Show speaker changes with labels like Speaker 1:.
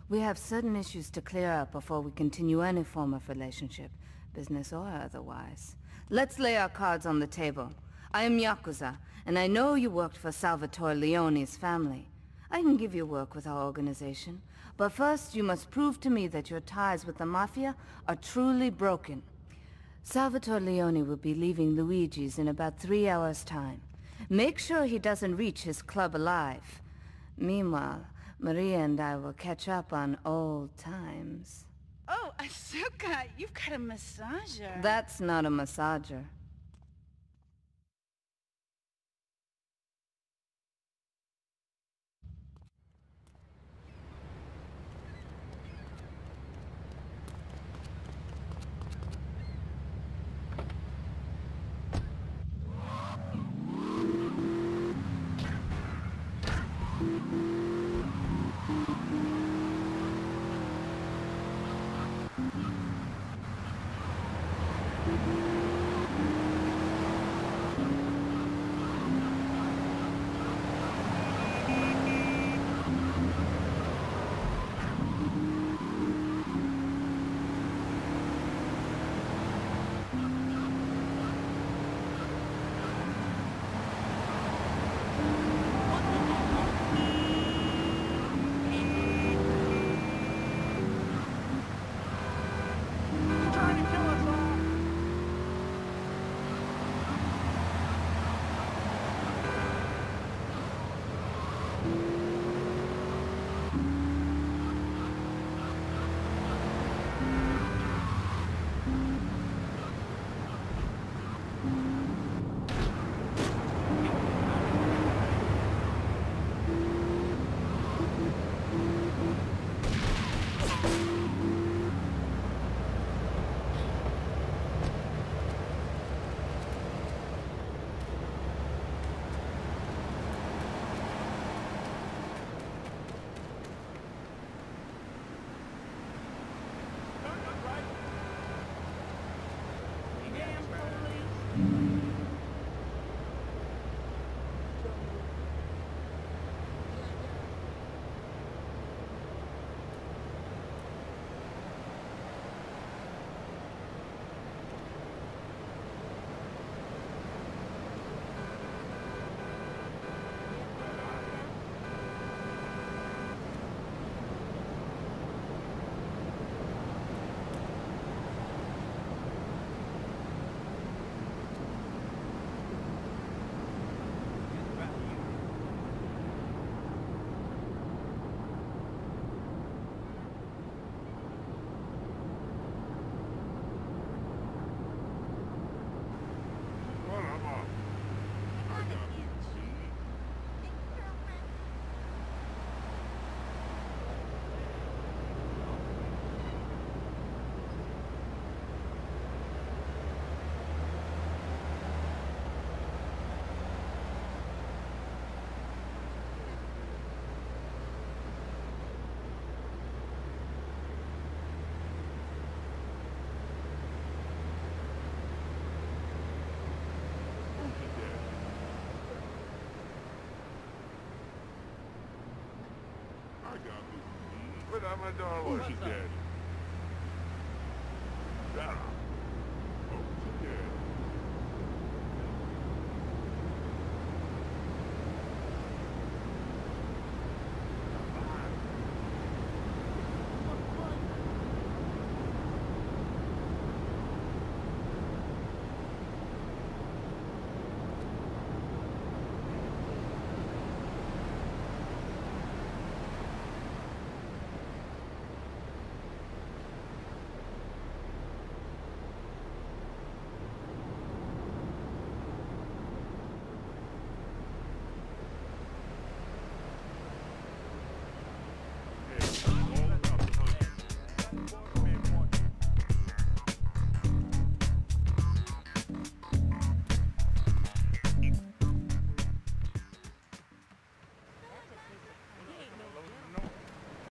Speaker 1: We have certain issues to clear up before we continue any form of relationship, business or otherwise. Let's lay our cards on the table. I am Yakuza, and I know you worked for Salvatore Leone's family. I can give you work with our organization, but first you must prove to me that your ties with the Mafia are truly broken. Salvatore Leone will be leaving Luigi's in about 3 hours' time. Make sure he doesn't reach his club alive. Meanwhile, Maria and I will catch up on old times.
Speaker 2: Oh, Asuka, you've got a massager.
Speaker 1: That's not a massager.
Speaker 3: Without my dog, where's your daddy?